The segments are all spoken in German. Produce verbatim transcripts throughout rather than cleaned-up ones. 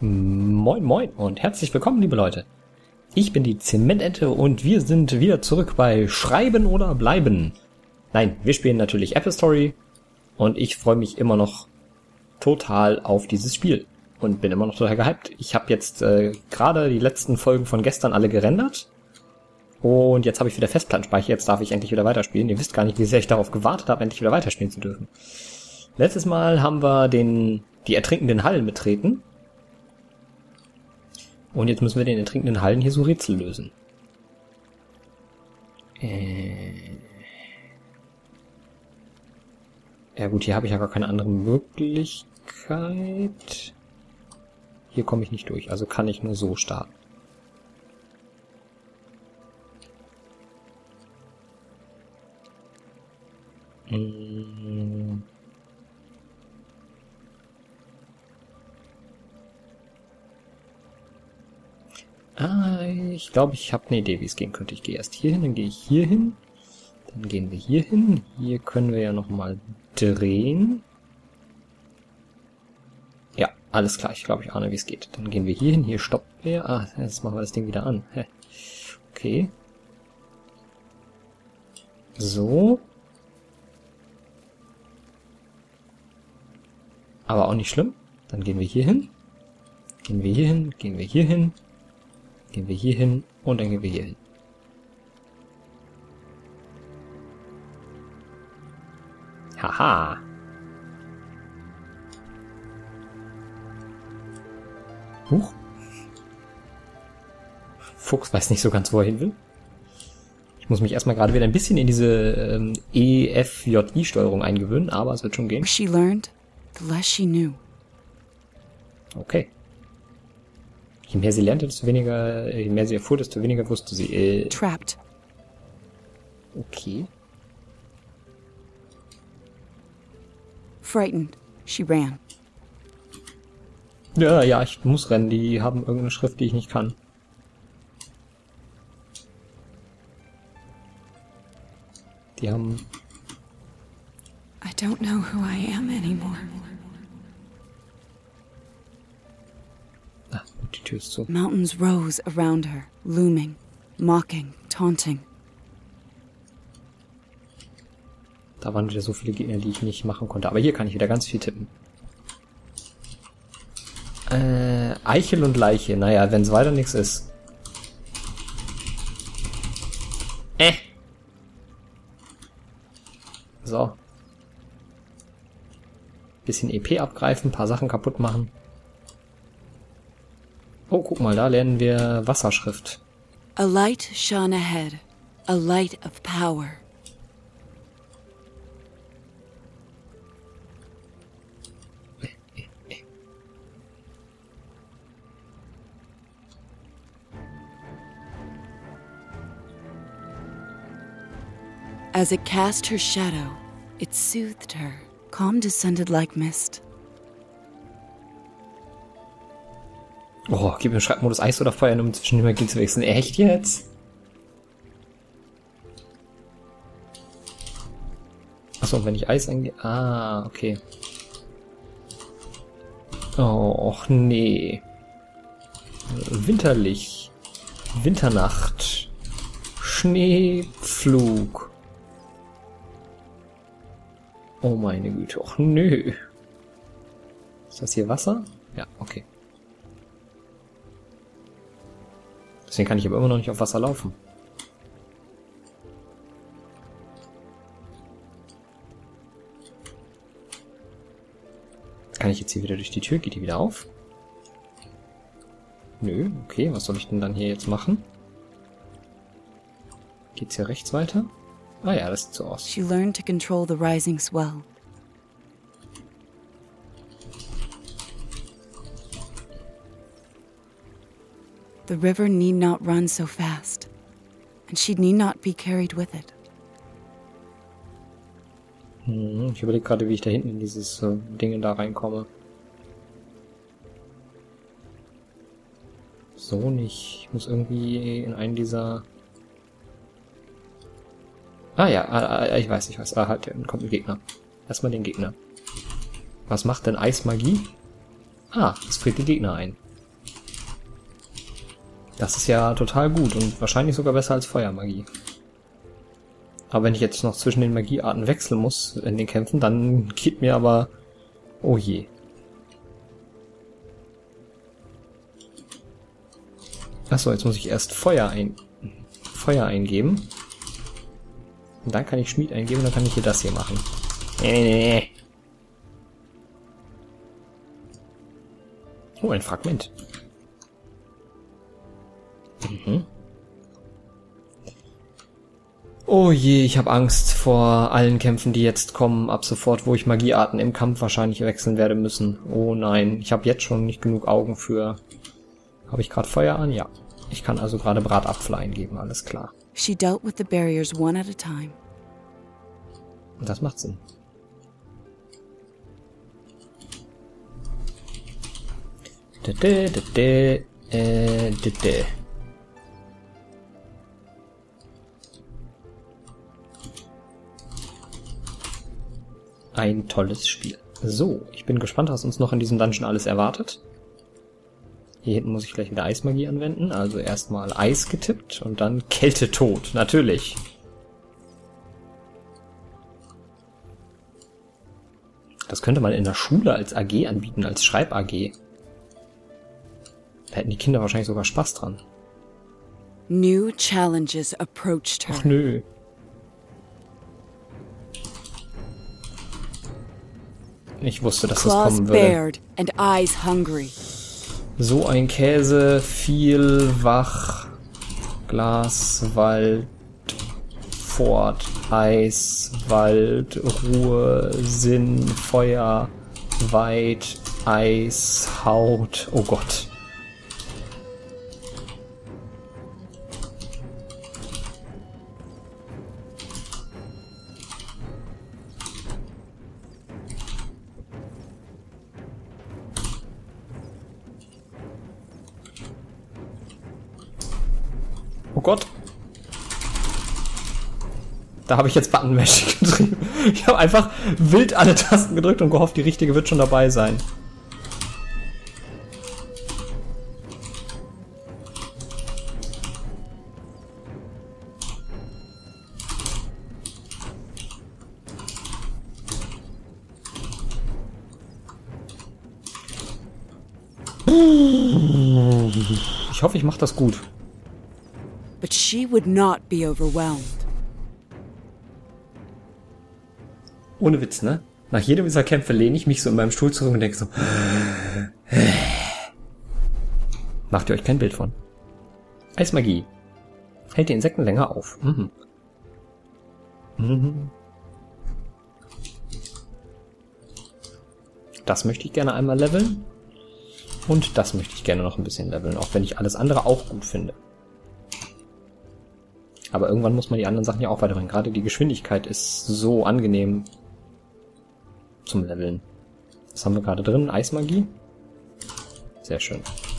Moin moin und herzlich willkommen, liebe Leute. Ich bin die Zementente und wir sind wieder zurück bei Schreiben oder Bleiben. Nein, wir spielen natürlich Apple Story und ich freue mich immer noch total auf dieses Spiel und bin immer noch total gehypt. Ich habe jetzt äh, gerade die letzten Folgen von gestern alle gerendert und jetzt habe ich wieder Festplattenspeicher, jetzt darf ich endlich wieder weiterspielen. Ihr wisst gar nicht, wie sehr ich darauf gewartet habe, endlich wieder weiterspielen zu dürfen. Letztes Mal haben wir den die ertrinkenden Hallen betreten. Und jetzt müssen wir den ertrinkenden Hallen hier so Rätsel lösen. Äh ja gut, hier habe ich ja gar keine andere Möglichkeit. Hier komme ich nicht durch, also kann ich nur so starten. Hm. Ah, ich glaube, ich habe eine Idee, wie es gehen könnte. Ich gehe erst hier hin, dann gehe ich hier hin. Dann gehen wir hier hin. Hier können wir ja nochmal drehen. Ja, alles klar. Ich glaube, ich ahne, wie es geht. Dann gehen wir hier hin. Hier stoppen wir. Ah, jetzt machen wir das Ding wieder an. Okay. So. Aber auch nicht schlimm. Dann gehen wir hier hin. Gehen wir hier hin. Gehen wir hier hin. Gehen wir hier hin und dann gehen wir hier hin. Haha. Huch. Fuchs weiß nicht so ganz, wo er hin will. Ich muss mich erstmal gerade wieder ein bisschen in diese ähm, E F J I-Steuerung eingewöhnen, aber es wird schon gehen. She learned, the less she knew. Okay. Je mehr sie lernte, desto weniger, je mehr sie erfuhr, desto weniger wusste sie. Äh, Trapped. Okay. Frightened, she ran. Ja, ja, ich muss rennen. Die haben irgendeine Schrift, die ich nicht kann. Die haben... I don't know who I am anymore. Ah, gut, die Tür ist zu. Mountains rose around her, looming, mocking, taunting. Da waren wieder so viele Gegner, die ich nicht machen konnte. Aber hier kann ich wieder ganz viel tippen. Äh, Eichel und Leiche. Naja, wenn es weiter nichts ist. Äh. So. Bisschen E P abgreifen, ein paar Sachen kaputt machen. Oh, guck mal, da lernen wir Wasserschrift. A light shone ahead, a light of power. As it cast her shadow, it soothed her. Calm descended like mist. Oh, gib mir Schreibmodus Eis oder Feuer, um zwischen den Magien zu wechseln. Echt jetzt? Achso, wenn ich Eis eingehe... Ah, okay. Oh, och nee. Winterlich. Winternacht. Schneepflug. Oh meine Güte, och nö. Ist das hier Wasser? Ja, okay. Deswegen kann ich aber immer noch nicht auf Wasser laufen. Kann ich jetzt hier wieder durch die Tür? Geht die wieder auf? Nö, okay, was soll ich denn dann hier jetzt machen? Geht's hier rechts weiter? Ah ja, das sieht so aus. She learned to control the rising swell. The river need not run so fast, and she need not be carried with it. Hm, ich überlege gerade, wie ich da hinten in dieses äh, Ding da reinkomme. So nicht. Ich muss irgendwie in einen dieser... Ah ja, ah, ich weiß, ich weiß. Ah, halt, dann kommt ein Gegner. Erstmal den Gegner. Was macht denn Eismagie? Ah, es friert die Gegner ein. Das ist ja total gut und wahrscheinlich sogar besser als Feuermagie. Aber wenn ich jetzt noch zwischen den Magiearten wechseln muss in den Kämpfen, dann geht mir aber... Oh je. Achso, jetzt muss ich erst Feuer ein... Feuer eingeben. Und dann kann ich Schmied eingeben und dann kann ich hier das hier machen. Nee. Oh, ein Fragment. Mhm. Oh je, ich habe Angst vor allen Kämpfen, die jetzt kommen, ab sofort, wo ich Magiearten im Kampf wahrscheinlich wechseln werde müssen. Oh nein, ich habe jetzt schon nicht genug Augen für... Habe ich gerade Feuer an? Ja. Ich kann also gerade Bratapfel eingeben, alles klar. She dealt with the barriers one at a time. Das macht Sinn. Dede, dede, äh, dede. Ein tolles Spiel. So, ich bin gespannt, was uns noch in diesem Dungeon alles erwartet. Hier hinten muss ich gleich wieder Eismagie anwenden. Also erstmal Eis getippt und dann Kältetod. Natürlich. Das könnte man in der Schule als A G anbieten, als Schreib-A G. Da hätten die Kinder wahrscheinlich sogar Spaß dran. New challenges approached her. Ach nö. Ich wusste, dass das kommen würde. Bared and eyes hungry. So ein Käse, viel Wach, Glas, Wald, Fort, Eis, Wald, Ruhe, Sinn, Feuer, Weit, Eis, Haut. Oh Gott. Oh Gott. Da habe ich jetzt Button-Mashing getrieben. Ich habe einfach wild alle Tasten gedrückt und gehofft, die richtige wird schon dabei sein. Ich hoffe, ich mache das gut. But she would not be overwhelmed. Ohne Witz, ne? Nach jedem dieser Kämpfe lehne ich mich so in meinem Stuhl zurück und denke so... Macht ihr euch kein Bild von. Eismagie. Hält die Insekten länger auf. Mhm. Mhm. Das möchte ich gerne einmal leveln. Und das möchte ich gerne noch ein bisschen leveln, auch wenn ich alles andere auch gut finde. Aber irgendwann muss man die anderen Sachen ja auch weiterbringen. Gerade die Geschwindigkeit ist so angenehm zum Leveln. Was haben wir gerade drin? Eismagie? Sehr schön.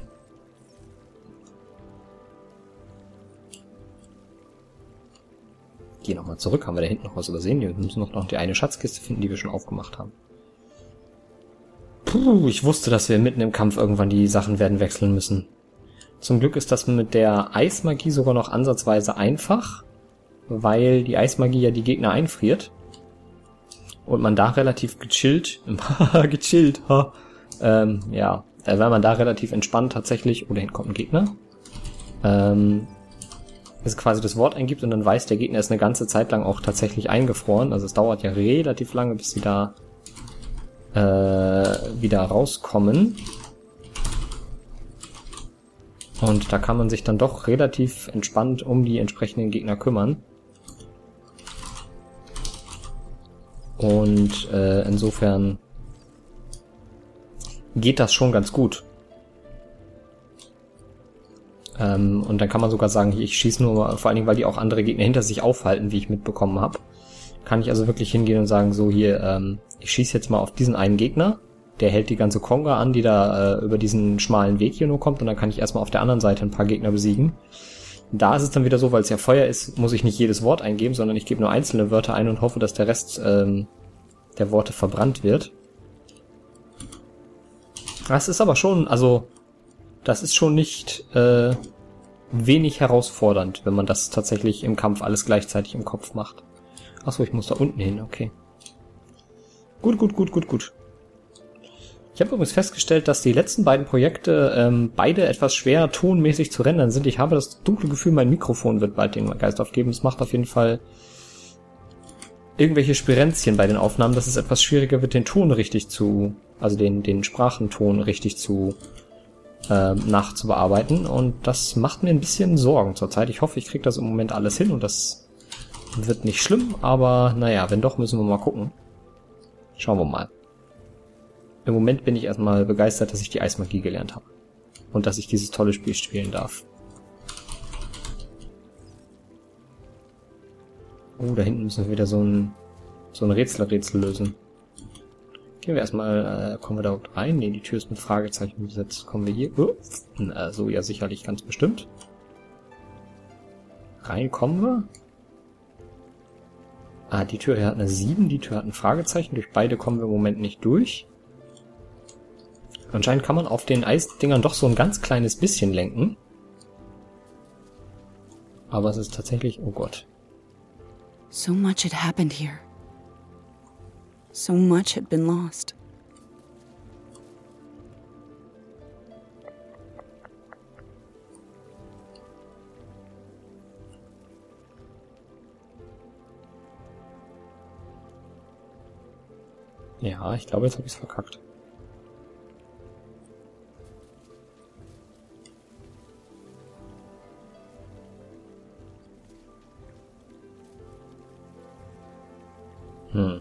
Geh nochmal zurück. Haben wir da hinten noch was übersehen? Wir müssen noch, noch die eine Schatzkiste finden, die wir schon aufgemacht haben. Puh, ich wusste, dass wir mitten im Kampf irgendwann die Sachen werden wechseln müssen. Zum Glück ist das mit der Eismagie sogar noch ansatzweise einfach, weil die Eismagie ja die Gegner einfriert. Und man da relativ gechillt, gechillt, ha, ähm, ja, weil man da relativ entspannt tatsächlich, oder hinten kommt ein Gegner, ähm, es quasi das Wort eingibt und dann weiß der Gegner ist eine ganze Zeit lang auch tatsächlich eingefroren. Also es dauert ja relativ lange, bis sie da äh, wieder rauskommen. Und da kann man sich dann doch relativ entspannt um die entsprechenden Gegner kümmern. Und äh, insofern geht das schon ganz gut. Ähm, und dann kann man sogar sagen, ich schieße nur, vor allen Dingen, weil die auch andere Gegner hinter sich aufhalten, wie ich mitbekommen habe. Kann ich also wirklich hingehen und sagen, so hier, ähm, ich schieße jetzt mal auf diesen einen Gegner. Der hält die ganze Konga an, die da äh, über diesen schmalen Weg hier nur kommt. Und dann kann ich erstmal auf der anderen Seite ein paar Gegner besiegen. Da ist es dann wieder so, weil es ja Feuer ist, muss ich nicht jedes Wort eingeben, sondern ich gebe nur einzelne Wörter ein und hoffe, dass der Rest ähm, der Worte verbrannt wird. Das ist aber schon, also, das ist schon nicht, äh, wenig herausfordernd, wenn man das tatsächlich im Kampf alles gleichzeitig im Kopf macht. Achso, ich muss da unten hin, okay. Gut, gut, gut, gut, gut. Ich habe übrigens festgestellt, dass die letzten beiden Projekte ähm, beide etwas schwer tonmäßig zu rendern sind. Ich habe das dunkle Gefühl, mein Mikrofon wird bald den Geist aufgeben. Es macht auf jeden Fall irgendwelche Spirenzchen bei den Aufnahmen, dass es etwas schwieriger wird, den Ton richtig zu, also den, den Sprachenton richtig zu ähm, nachzubearbeiten. Und das macht mir ein bisschen Sorgen zurzeit. Ich hoffe, ich kriege das im Moment alles hin und das wird nicht schlimm. Aber naja, wenn doch, müssen wir mal gucken. Schauen wir mal. Im Moment bin ich erstmal begeistert, dass ich die Eismagie gelernt habe. Und dass ich dieses tolle Spiel spielen darf. Oh, da hinten müssen wir wieder so ein so ein Rätsel-Rätsel lösen. Gehen wir erstmal, äh, kommen wir da überhaupt rein? Ne, die Tür ist mit Fragezeichen besetzt. Kommen wir hier? Oh, na, so ja sicherlich, ganz bestimmt. Rein kommen wir. Ah, die Tür hier hat eine sieben, die Tür hat ein Fragezeichen. Durch beide kommen wir im Moment nicht durch. Anscheinend kann man auf den Eisdingern doch so ein ganz kleines bisschen lenken. Aber es ist tatsächlich... Oh Gott. So much had happened here. So much had been lost. Ja, ich glaube, jetzt habe ich es verkackt. Hm.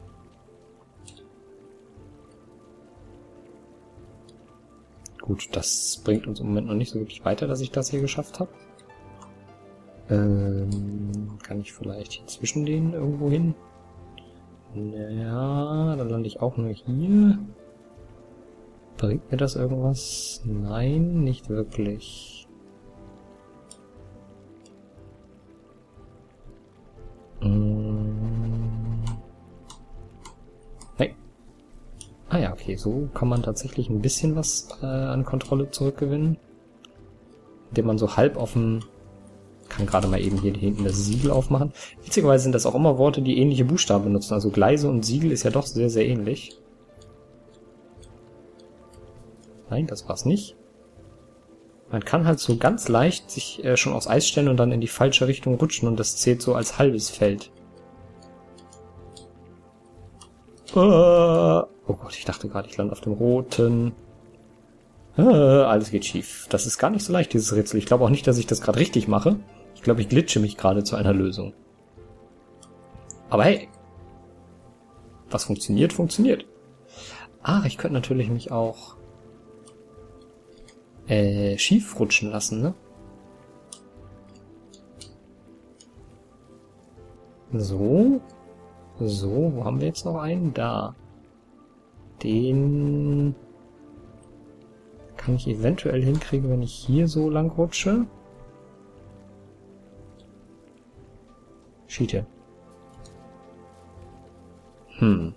Gut, das bringt uns im Moment noch nicht so wirklich weiter, dass ich das hier geschafft habe. Ähm, kann ich vielleicht hier zwischen denen irgendwo hin? Naja, dann lande ich auch nur hier. Bringt mir das irgendwas? Nein, nicht wirklich. Hm. Nein. Ah ja, okay, so kann man tatsächlich ein bisschen was äh, an Kontrolle zurückgewinnen. Indem man so halb auf dem... Kann gerade mal eben hier hinten das Siegel aufmachen. Witzigerweise sind das auch immer Worte, die ähnliche Buchstaben benutzen. Also Gleise und Siegel ist ja doch sehr, sehr ähnlich. Nein, das war's nicht. Man kann halt so ganz leicht sich äh, schon aufs Eis stellen und dann in die falsche Richtung rutschen und das zählt so als halbes Feld. Uh, oh Gott, ich dachte gerade, ich lande auf dem roten. Uh, alles geht schief. Das ist gar nicht so leicht, dieses Rätsel. Ich glaube auch nicht, dass ich das gerade richtig mache. Ich glaube, ich glitsche mich gerade zu einer Lösung. Aber hey. Was funktioniert, funktioniert. Ah, ich könnte natürlich mich auch äh, schief rutschen lassen, ne? So. So, wo haben wir jetzt noch einen? Da. Den kann ich eventuell hinkriegen, wenn ich hier so lang rutsche. Schiete. Hm.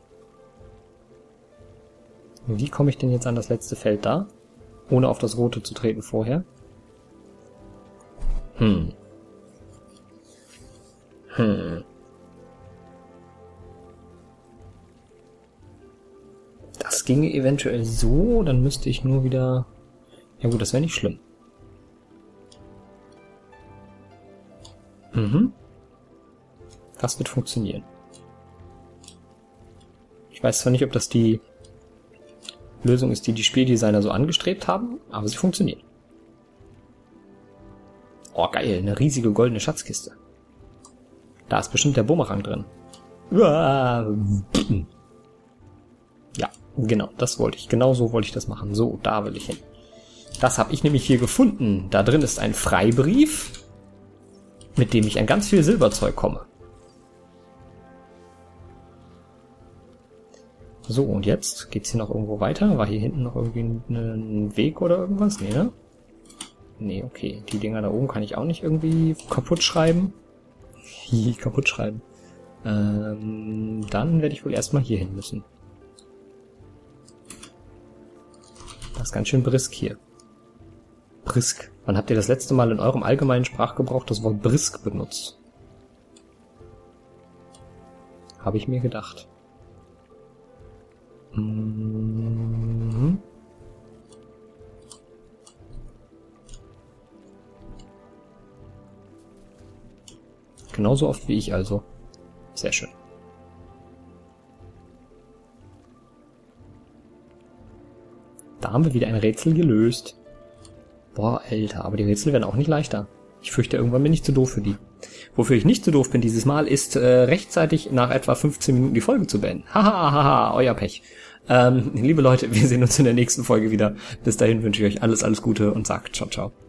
Wie komme ich denn jetzt an das letzte Feld da? Ohne auf das rote zu treten vorher. Hm. Hm. Das ginge eventuell so, dann müsste ich nur wieder... Ja gut, das wäre nicht schlimm. Mhm. Das wird funktionieren. Ich weiß zwar nicht, ob das die Lösung ist, die die Spieldesigner so angestrebt haben, aber sie funktioniert. Oh, geil, eine riesige goldene Schatzkiste. Da ist bestimmt der Bumerang drin. Ja, genau, das wollte ich. Genau so wollte ich das machen. So, da will ich hin. Das habe ich nämlich hier gefunden. Da drin ist ein Freibrief, mit dem ich an ganz viel Silberzeug komme. So, und jetzt geht's hier noch irgendwo weiter. War hier hinten noch irgendwie ein Weg oder irgendwas? Nee, ne? Nee, okay. Die Dinger da oben kann ich auch nicht irgendwie kaputt schreiben. Hi, kaputt schreiben. Ähm, dann werde ich wohl erstmal hier hin müssen. Das ist ganz schön brisk hier. Brisk. Wann habt ihr das letzte Mal in eurem allgemeinen Sprachgebrauch das Wort brisk benutzt? Habe ich mir gedacht. Mhm. Genauso oft wie ich also. Sehr schön. Da haben wir wieder ein Rätsel gelöst. Boah, Alter, aber die Rätsel werden auch nicht leichter. Ich fürchte, irgendwann bin ich zu doof für die. Wofür ich nicht zu doof bin dieses Mal, ist äh, rechtzeitig nach etwa fünfzehn Minuten die Folge zu beenden. Haha, haha, euer Pech. Ähm, liebe Leute, wir sehen uns in der nächsten Folge wieder. Bis dahin wünsche ich euch alles, alles Gute und sagt ciao, ciao.